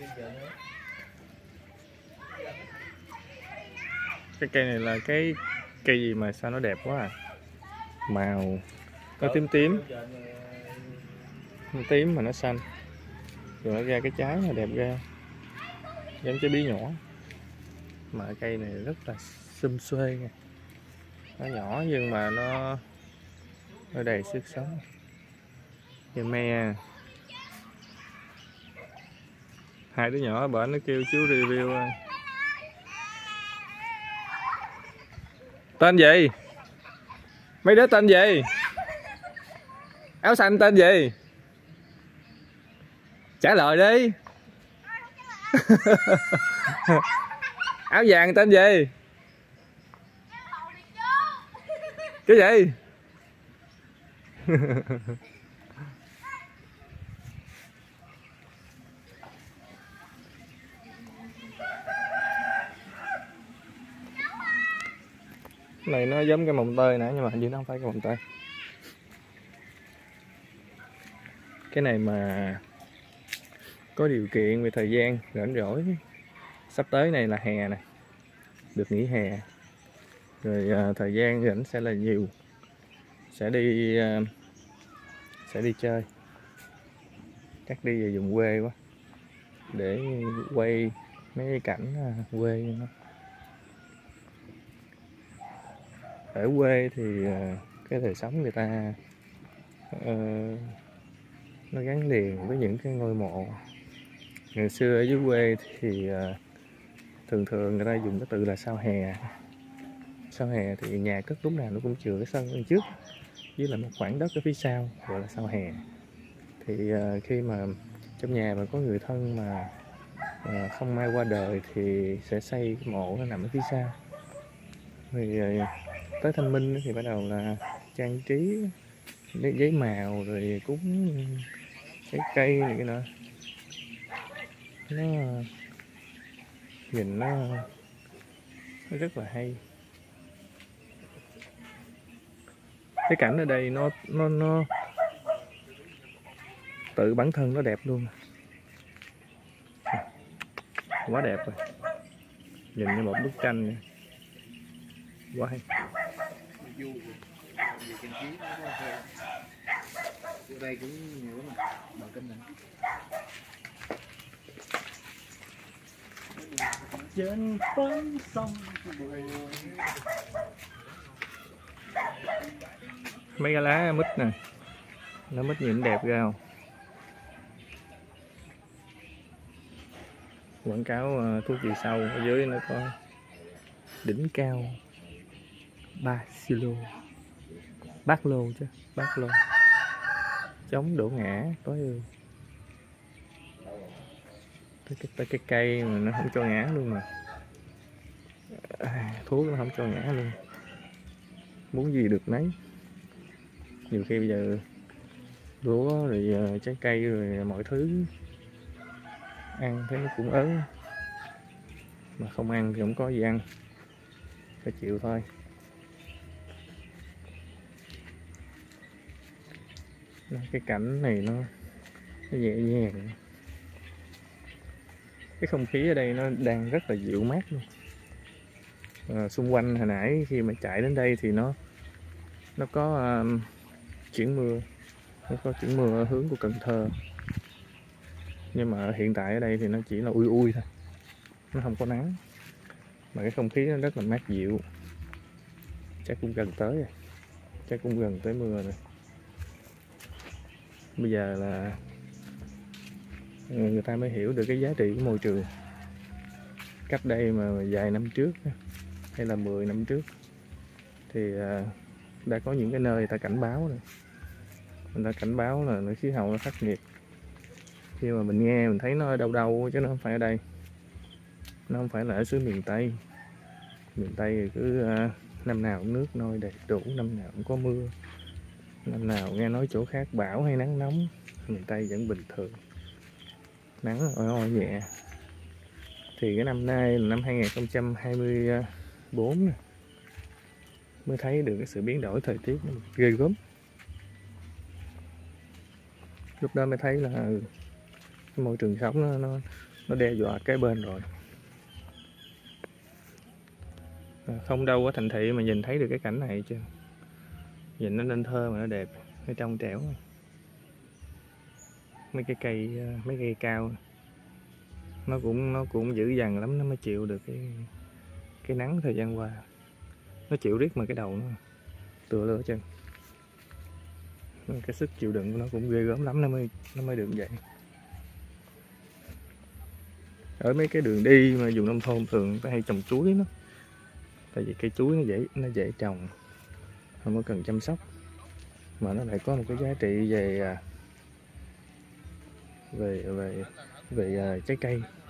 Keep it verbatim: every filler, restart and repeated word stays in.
Cái cây này là cái cây gì mà sao nó đẹp quá à. Màu nó tím tím nó tím mà nó xanh, rồi nó ra cái trái mà đẹp ra, giống trái bí nhỏ. Mà cây này rất là xum xuê nha, nó nhỏ nhưng mà nó nó đầy sức sống. Cây me, hai đứa nhỏ bển nó kêu chú review. Tên gì? Mấy đứa tên gì? Áo xanh tên gì? Trả lời đi. Áo vàng tên gì? Cái gì? Cái này nó giống cái mồng tơi nè, nhưng mà hình như nó không phải cái mồng tơi. Cái này mà có điều kiện về thời gian rảnh rỗi, sắp tới này là hè này, được nghỉ hè rồi, à, thời gian rảnh sẽ là nhiều, sẽ đi à, sẽ đi chơi, chắc đi về vùng quê quá để quay mấy cái cảnh à, quê nó. Ở quê thì à, cái đời sống người ta à, nó gắn liền với những cái ngôi mộ. Ngày xưa ở dưới quê thì uh, thường thường người ta dùng cái từ là sao hè. Sao hè thì nhà cất lúc nào nó cũng chừa cái sân bên trước với là một khoảng đất ở phía sau, gọi là sao hè. Thì uh, khi mà trong nhà mà có người thân mà uh, không may qua đời thì sẽ xây cái mộ nó nằm ở phía sau. Thì uh, tới Thanh Minh thì bắt đầu là trang trí lấy giấy màu rồi cúng trái cây này cái nữa. Nó nhìn nó, nó rất là hay. Cái cảnh ở đây nó nó nó tự bản thân nó đẹp luôn, quá đẹp rồi, nhìn như một bức tranh vậy. Quá hay. Đây cũng nhiều lắm mà bờ kênh này. Trên con sông mấy cái lá mít nè, lá mít nhìn đẹp ra không? Quảng cáo uh, thuốc trừ sâu, ở dưới nó có đỉnh cao ba silo, bát lô chứ, bát lô chống đổ ngã tối ưu. Tới cái, tới cái cây mà nó không cho ngã luôn mà, à, thuốc nó không cho ngã luôn, muốn gì được nấy. Nhiều khi bây giờ lúa rồi uh, trái cây rồi mọi thứ ăn thấy nó cũng ớn, mà không ăn thì không có gì ăn, phải chịu thôi. Cái cảnh này nó, nó nhẹ nhàng, cái không khí ở đây nó đang rất là dịu mát luôn. À, xung quanh hồi nãy khi mà chạy đến đây thì nó nó có uh, chuyển mưa, nó có chuyển mưa ở hướng của Cần Thơ, nhưng mà hiện tại ở đây thì nó chỉ là ui ui thôi, nó không có nắng, mà cái không khí nó rất là mát dịu. Chắc cũng gần tới rồi, chắc cũng gần tới mưa rồi. Bây giờ là người ta mới hiểu được cái giá trị của môi trường. Cách đây mà vài năm trước hay là mười năm trước thì đã có những cái nơi người ta cảnh báo rồi. Người ta cảnh báo là khí hậu nó khắc nghiệt. Khi mà mình nghe mình thấy nó ở đâu đâu chứ nó không phải ở đây. Nó không phải là ở xứ miền Tây. Miền Tây thì cứ năm nào cũng nước nôi đầy đủ, năm nào cũng có mưa, năm nào nghe nói chỗ khác bão hay nắng nóng. Miền Tây vẫn bình thường, nắng oi oi nhẹ. Thì cái năm nay là năm hai nghìn không trăm hai mươi tư mới thấy được cái sự biến đổi thời tiết nó ghê gớm. Lúc đó mới thấy là cái môi trường sống nó, nó nó đe dọa cái bên rồi. Không đâu có thành thị mà nhìn thấy được cái cảnh này chứ. Nhìn nó nên thơ mà nó đẹp, nó trong trẻo. Mấy cái cây, mấy cây cao nó cũng nó cũng dữ dằn lắm, nó mới chịu được cái cái nắng thời gian qua. Nó chịu riết mà cái đầu nó tựa lửa chân. Cái sức chịu đựng của nó cũng ghê gớm lắm, nó mới nó mới được vậy. Ở mấy cái đường đi mà vùng nông thôn thường có hay trồng chuối nó, tại vì cây chuối nó dễ nó dễ trồng, không có cần chăm sóc, mà nó lại có một cái giá trị về về về về trái cây.